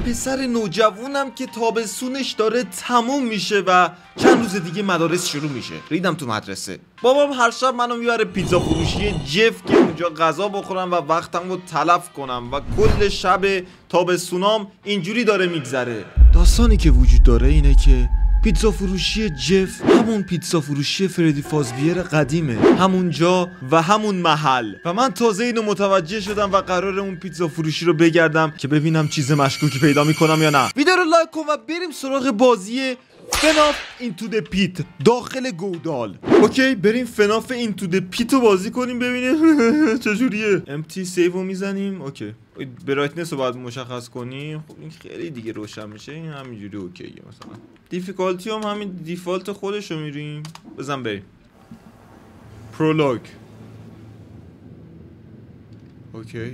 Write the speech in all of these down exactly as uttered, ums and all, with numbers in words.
پسر نوجوونم که تابستونش داره تموم میشه و چند روز دیگه مدارس شروع میشه. ریدم تو مدرسه. بابام هر شب منو میبره پیتزا فروشی جف که اونجا غذا بخورم و وقتمو تلف کنم و کل شب تابستونام اینجوری داره میگذره. داستانی که وجود داره اینه که پیتزا فروشی جف همون پیتزا فروشی فردی فازبیر قدیمه، همون جا و همون محل، و من تازه اینو متوجه شدم و قراره اون پیتزا فروشی رو بگردم که ببینم چیز مشکوکی پیدا میکنم یا نه. ویدیو رو لایک کن و بریم سراغ بازی فناف اینتو د پیت، داخل گودال. اوکی بریم فناف اینتو د پیت رو بازی کنیم ببینیم چجوریه. امتی سیو رو میزنیم. اوکی برایتنس رو باید مشخص کنیم. خب این خیلی دیگه روشن میشه، این همینجوری اوکیه. مثلا دیفیکالتی هم همین دیفالت خودش رو میریم. بزن بریم پرولوگ. اوکی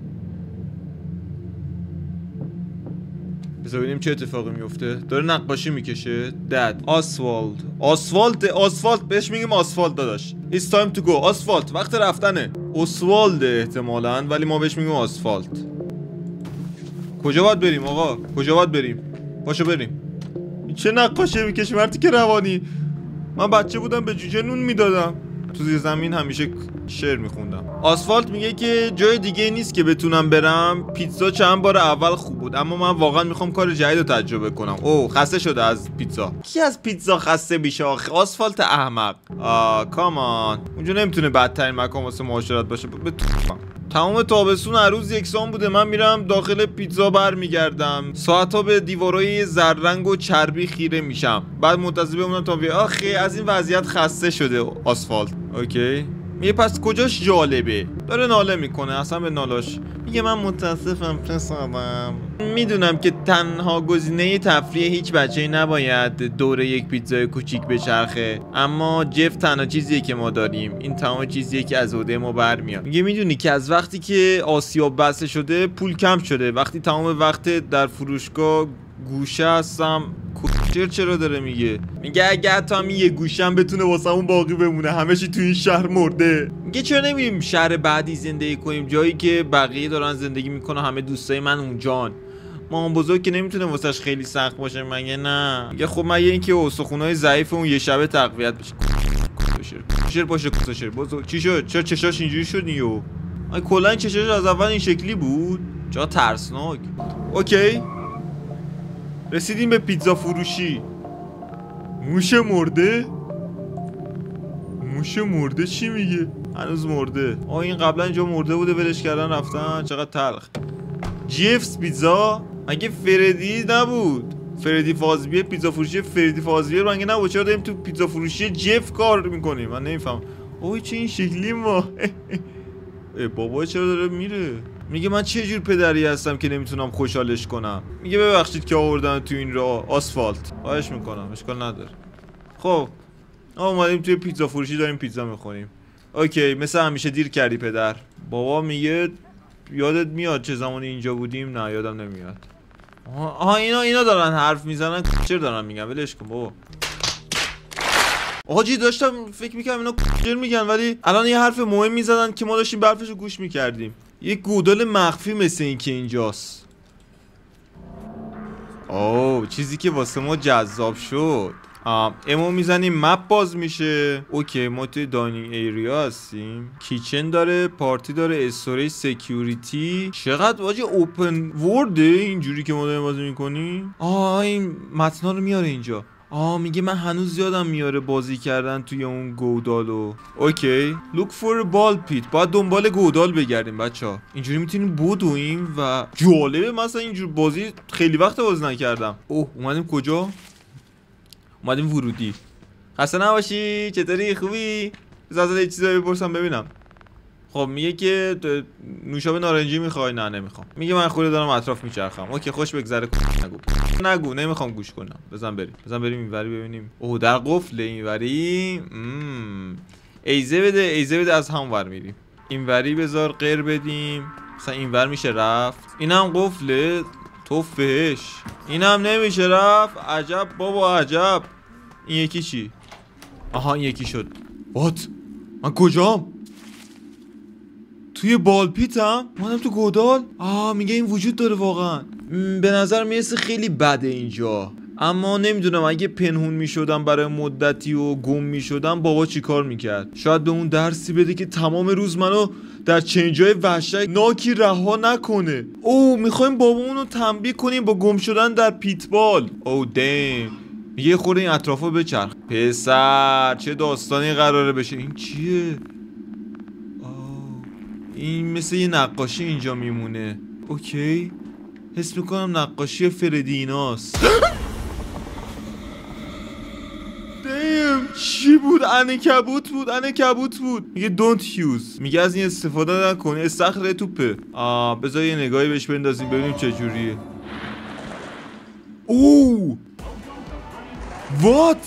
بذار ببینیم چه اتفاقی میفته. داره نقاشی میکشه. دد آسفالت آسفالت آسفالت بهش میگیم آسفالت داداش. It's time to go. آسفالت وقت رفتنه. اسوالد احتمالاً ولی ما بهش میگیم آسفالت. کجا باید بریم آقا؟ کجا باید بریم؟ پاشو بریم. چه نقاشی میکشه مرتی که روانی. من بچه بودم به جوجه نون میدادم. تو زیر زمین همیشه شعر میخوندم. آسفالت میگه که جای دیگه نیست که بتونم برم. پیتزا چند بار اول خوب بود اما من واقعا میخوام کار جدید رو تجربه کنم. اوه خسته شده از پیتزا. کی از پیتزا خسته میشه آخه؟ آسفالت احمق. آ کامان اونجا نمیتونه بدترین مکان واسه معاشرت باشه. بتونم تمام تابستون هر روز یکسان بوده. من میرم داخل پیتزا برمیگردم، ساعت‌ها به دیوارای زررنگ و چربی خیره میشم، بعد منتظر بمونم تا بیاد. آخه از این وضعیت خسته شده آسفالت. اوکی میگه پس کجاش جالبه؟ داره ناله میکنه. اصلا به نالاش میگه من متاسفم پسرم، میدونم که تنها گزینه تفریح هیچ بچه‌ای نباید دور یک پیتزای کوچیک بچرخه، اما جف تنها چیزیه که ما داریم. این تمام چیزیه که از عهده ما برمیاد. میگه میدونی که از وقتی که آسیاب بسته شده پول کم شده. وقتی تمام وقت در فروشگاه گوشه هستم. کوچر چرا داره میگه؟ میگه اگه حتی هم یه گوشم بتونه واسمون باقی بمونه. همه چی تو این شهر مرده. میگه چرا نمیریم شهر بعدی زندگی کنیم، جایی که بقیه دارن زندگی میکنه، همه دوستای من اونجان. مامان بزرگ که نمیتونه واسش خیلی سخت باشه. مگه نه؟ میگه خب مگه اینکه استخونای ضعیف اون یه شبه تقویت بشه. کوشر کوشر باشه کوشر بزرگ. چی شد؟ چرا چشاش اینجوری شد نیو؟ آ کلا چشاش از اول این شکلی بود. چرا ترسناک. اوکی رسیدیم به پیتزا فروشی. موش مرده؟ موش مرده چی میگه؟ هنوز مرده. آه این قبلا اینجا مرده بوده ولش کردن رفتن. چقدر تلخ. جیفز پیتزا؟ مگه فردی نبود؟ فردی فازبیر پیتزا فروشی فردی فازبیر مگه نبود؟ چرا داریم تو پیتزا فروشی جف کار میکنیم؟ من نمیفهم. اوه چه این شکلی ما ای بابا چرا داره میره؟ میگه من چه جور پدری هستم که نمیتونم خوشحالش کنم. میگه ببخشید که آوردن تو این راه. آسفالت خواهش میکنم اشکال نداره. خب اومدیم توی پیتزا فروشی داریم پیتزا میخوریم. اوکی مثل همیشه دیر کردی پدر. بابا میگه یادت میاد چه زمانی اینجا بودیم؟ نه یادم نمیاد. آها اینا اینا دارن حرف میزنن. چرا دارن میگن؟ ولش کن بابا. آقا جی داشتم فکر میکردم اینا چرا میگن ولی الان یه حرف مهم میزدن که ما داشتیم برفشو گوش میکردیم. یک گودال مخفی مثل این که اینجاست. اوه چیزی که واسه ما جذاب شد. امو میزنیم مپ باز میشه. اوکی ما توی داینینگ ایریا هستیم. کیچن داره، پارتی داره، استوریج، سکیوریتی. چقدر واجه اوپن ورده اینجوری که ما داریم بازی میکنیم. آه این متنا رو میاره اینجا. آه میگه من هنوز یادم میاره بازی کردن توی اون گودالو. اوکی look for a ball pit. باید دنبال گودال بگردیم بچه ها. اینجوری میتونیم بدویم و جالبه. مثلا اینجور بازی خیلی وقت بازی نکردم. اوه اومدیم کجا؟ اومدیم ورودی. خسته نباشی چطوری خوبی؟ بذار یه چیزایی بپرسم ببینم. خب میگه که نوشابه نارنجی میخوای؟ نه نمیخوام. میگه من خودم دارم اطراف میچرخم. اوکی خوش بگذره. نگو نگو نمیخوام گوش کنم. بزن بریم بزن بریم اینوری ببینیم. اوه در قفل اینوری. امم ایزه بده ایزه بده از هم ور میریم. اینوری بذار غیر بدیم. مثلا اینور میشه رفت. اینم قفله. توفش. اینم نمیشه رفت. عجب بابا عجب. این یکی چی؟ آها این یکی شد. وات من کجام؟ توی بالپیتم اومدم تو گودال. آه میگه این وجود داره واقعا. به نظر میرسه خیلی بده اینجا، اما نمیدونم اگه پنهون میشدم برای مدتی و گم میشدم بابا چی کار میکرد. شاید به اون درسی بده که تمام روز منو در چنجای وحشتناکی رها نکنه. او میخوایم بابامونو تنبیه کنیم با گم شدن در پیتبال. او دیم یه خورده این اطرافو بچرخ. پسر چه داستانی قراره بشه؟ این چیه؟ آه این مثل یه نقاشی اینجا میمونه. اوکی حس میکنم نقاشی فردیناست. دیم چی بود؟ عنکبوت بود. عنکبوت بود. میگه don't use، میگه از این استفاده نکنی، استخر توپه. آه بذار یه نگاهی بهش بندازیم ببینیم چه جوریه. اوه وات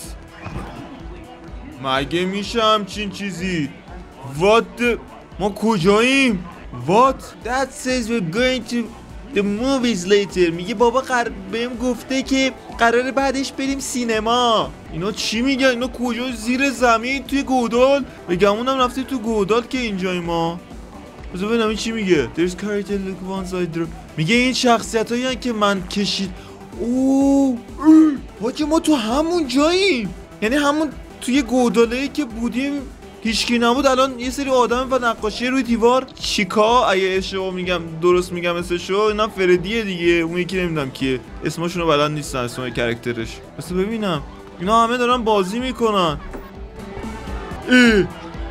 مگه میشه همچین چیزی؟ وات ما کجاییم؟ وات that says we're going to the movies later. میگه بابا قرار بهم گفته که قراره بعدش بریم سینما. اینا چی میگن؟ اینا کجا؟ زیر زمین توی گودال؟ بگمونم رفته تو گودال که اینجای ما. بذار ببینم این چی میگه. There's character look one side. میگه این شخصیت هایی که من کشید. اوه حاجی ما تو همون جاییم، یعنی همون توی گوداله که بودیم هیچکی نبود. الان یه سری آدم و نقاشی روی دیوار. چیکا اگه اشتباه میگم درست میگم اسمشو، اینا فردیه دیگه. اون یکی نمیدونم کیه، اسمشونو بلد نیستن اسم کرکترش. بس ببینم اینا همه دارن بازی میکنن. ای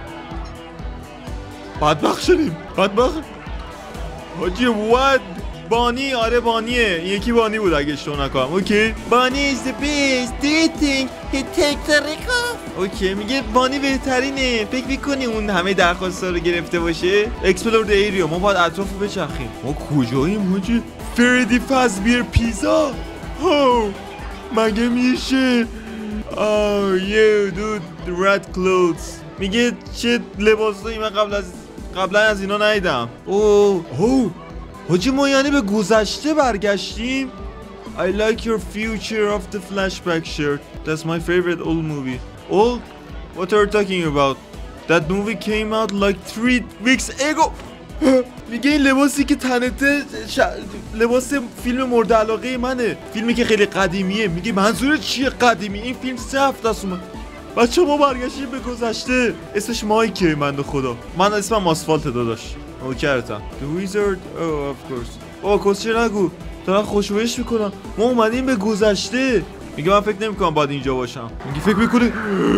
بدبخت شدیم. بدبخت حاجی واد بانی. آره بانیه، یکی بانی بود اگه اشتباه نکنم. اوکی بانی is the best. Do you think he takes a record؟ اوکی میگه بانی بهترینه. فکر میکنی اون همه درخواستا رو گرفته باشه؟ Explore the area. ما باید اطرافو بچرخیم. ما کجاییم حاجی؟ فردی فازبیر پیزا. هو مگه میشه؟ آه یو دود red clothes. میگه چه لباسایی من قبل از قبلا از اینا ندیدم. اوه اوه حاجی ما یعنی به گذشته برگشتیم. I like your future of the flashback shirt. That's my favorite old movie. Old? What are you talking about? That movie came out like three weeks ago. میگه این لباسی که تنته ش... لباس فیلم مورد علاقه منه، فیلمی که خیلی قدیمیه. میگه منظور چیه قدیمی؟ این فیلم سه هفته است اومد. بچه ما برگشتیم به گذشته. اسمش مایکه بنده خدا. من اسمم آسفالت داداش. اوکرتم The Wizard. Oh of course. او کسچه نگو دارن خوشویش میکنن. ما اومدیم به گذشته. میگه من فکر نمیکنم باید اینجا باشم. میگه فکر میکنه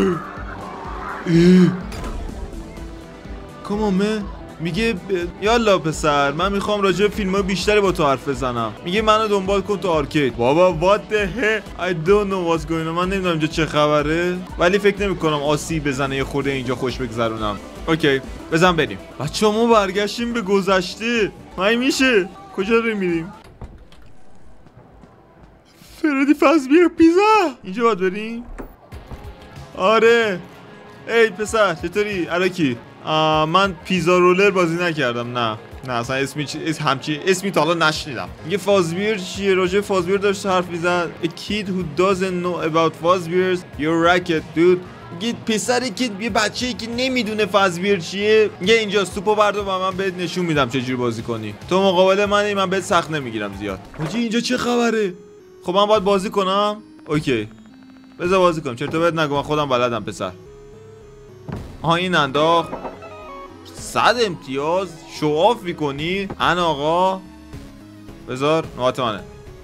کامان من. میگه یالا پسر من میخوام راجع به فیلم ها بیشتری با تو حرف بزنم. میگه منو دنبال کن تو آرکید. بابا what the hell I don't know what's going on. من نمیدونم اینجا چه خبره، ولی فکر نمیکنم آسیب بزنه یه خورده اینجا خوش بگذرونم. اوکی بزن بریم. بچه ما برگشتیم به گذشته. مگه میشه؟ کجا داریم میریم؟ فردی فازبیر پیزا. اینجا باید بریم؟ آره. ای پسر چطوری؟ عراکی؟ من پیزا رولر بازی نکردم. نه نه اصلا اسمی چی اسم همچی اسمی تا حالا نشنیدم. میگه فازبیر چیه؟ راجع فازبیر داشت حرف میزد. A kid who doesn't know about Fazbear's your racket dude. میگه پسری که یه بچه‌ای که نمیدونه فازبیر چیه. میگه اینجا سوپو بردار و من بهت نشون میدم چه جوری بازی کنی. تو مقابل منی، من بهت سخت نمیگیرم زیاد. حاجی اینجا چه خبره؟ خب من باید بازی کنم؟ اوکی بذار بازی کنم. چرت و پرت نگو من خودم بلدم پسر. آها این انداخت. صد امتیاز شواف میکنی ان آقا. بذار نوات منه.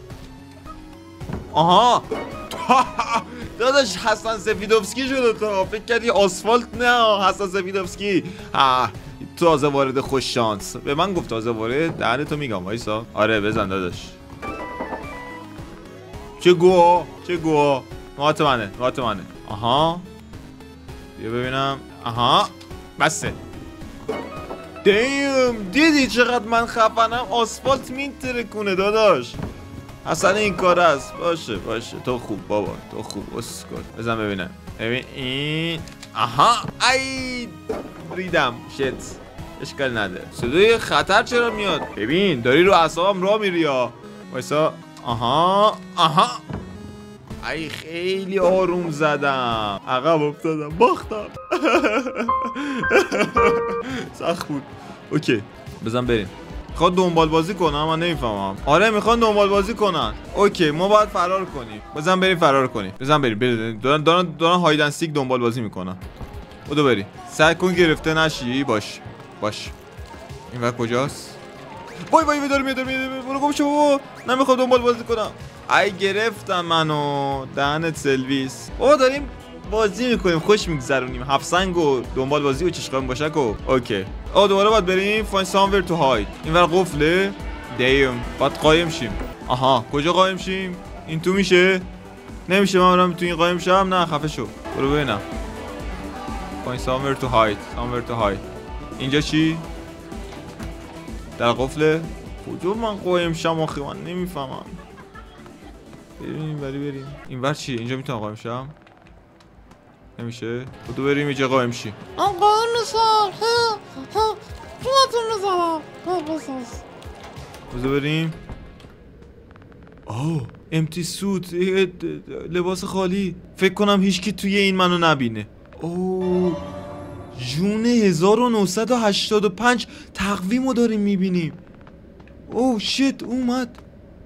آها داداش حسن سفیدوفسکی شده. تو فکر کردی آسفالت؟ نه حسن سفیدوفسکی. ها تازه وارد خوش شانس. به من گفت تازه وارد. دهنتو میگم وایسا. آره بزن داداش. چه گوه چه گوه. نوات منه نوات منه. آها بیا ببینم. آها بسه. دیم دیدی چقدر من خفنم؟ آسفالت میترکونه داداش. اصلا این کار است. باشه باشه تو خوب بابا تو خوب. اسکل بزن ببینم. ببین این. آها ای ریدم شت. اشکال نداره. صدای خطر چرا میاد؟ ببین داری رو اعصابم راه میری ها. وایسا. آها آها ای خیلی آروم زدم. عقب افتادم باختم. سخت بود اوکی بزن بریم. میخواد دنبال بازی کنم من نمیفهمم. آره میخوان دنبال بازی کنن. اوکی ما باید فرار کنیم. بزن بریم فرار کنیم. بزن بریم بریم. دارن دارن دارن هاید اند سیک دنبال بازی میکنن. بودو بریم. سعی کن گرفته نشی. باش باش. این وقت کجاست؟ وای وای میدارم میدارم میدارم برو گم شو. نمیخوام دنبال بازی کنم. ای گرفتم منو. دهنت سلویس. او داریم بازی میکنیم خوش میگذرونیم. هفت سنگ و دنبال بازی و چشقام باشک و اوکی. آ دوباره باید بریم find somewhere to hide. اینور قفله. دیم باید قایم شیم. آها کجا قایم شیم؟ این تو میشه؟ نمیشه من برم تو این قایم شم. نه خفه شو. برو ببینم. find somewhere to hide. somewhere to hide. اینجا چی؟ در قفله. کجا من قایم شم آخه من نمیفهمم. بریم اینوری بریم. اینور چی؟ اینجا میتونم قایم شم؟ نمیشه؟ بودو بریم اینجا قایم شی. من قایم میشم. چونتون میزنم. بودو بریم. آه امتی سوت لباس خالی. فکر کنم هیچکی توی این منو نبینه. اوه جون هزار و نهصد و هشتاد و پنج تقویمو داریم میبینیم. اوه شیت اومد.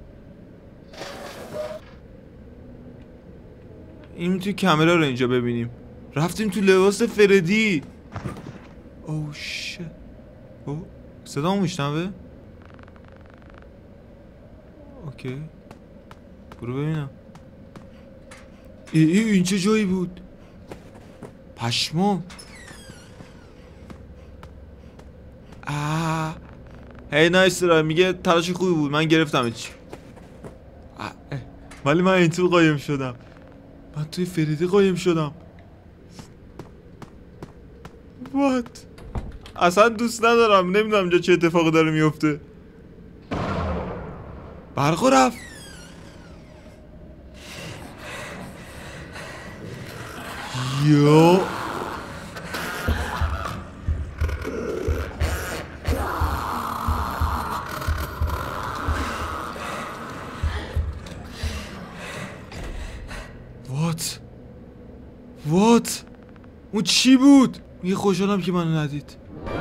این توی کامera رو اینجا ببینیم. رفتیم تو لباس فردی. اوه شیت. اوه صدا میشنوه. اوکی برو ببینم. ای ای این چه جایی بود؟ پشمام. آه هی نایس را میگه تلاش خوبی بود من گرفتم چی. ولی من این تو قایم شدم. من توی فریدی قایم شدم. وات اصلا دوست ندارم. نمیدونم اینجا چه اتفاقی داره میفته. برق رفت. یا وات وات اون چی بود؟ میگه خوشحالم که منو ندید.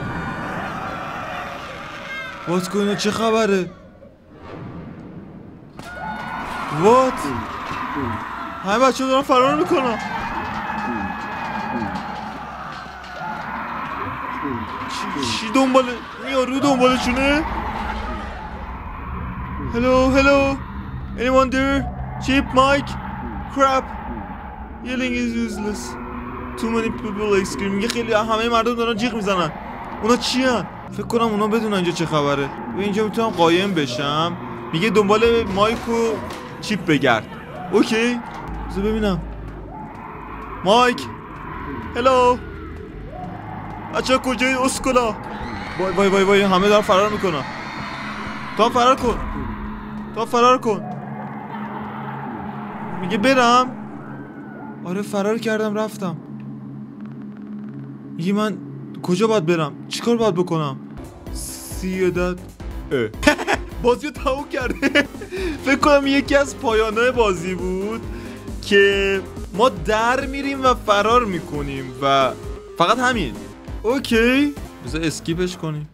وات کنه چه خبره؟ وات همه بچه دارن فرار میکنن. چی, چی دنبال یارو دنبالشونه؟ هلو هلو anyone there? Chip Mike crap yelling is useless too many people like screaming. میگه خیلی همه مردم دارن جیغ میزنن. اونا چی هن؟ فکر کنم اونا بدونن اینجا چه خبره. و اینجا میتونم قایم بشم. میگه دنبال مایک و چیپ بگرد. اوکی بذار ببینم. مایک هلو بچه کجایی اسکولا؟ وای وای وای وای همه دارن فرار میکنن. تو فرار کن تو فرار کن. میگه برم. آره فرار کردم رفتم. میگه من کجا باید برم؟ چیکار باید بکنم؟ سی داد بازی رو تموم کرده. فکر کنم یکی از پایان‌های بازی بود که ما در میریم و فرار میکنیم و فقط همین. اوکی بذار اسکیپش کنیم.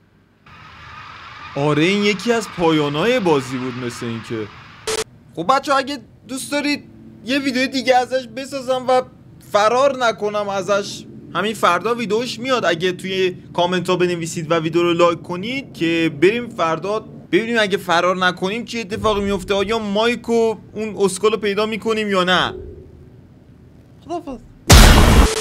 آره این یکی از پایان‌های بازی بود مثل این که. خب بچه اگه دوست دارید یه ویدیو دیگه ازش بسازم و فرار نکنم ازش، همین فردا ویدیوش میاد. اگه توی کامنت ها بنویسید و ویدیو رو لایک کنید که بریم فردا ببینیم اگه فرار نکنیم چه اتفاقی میفته. آیا مایک و اون اسکل رو پیدا میکنیم یا نه. خدافظ.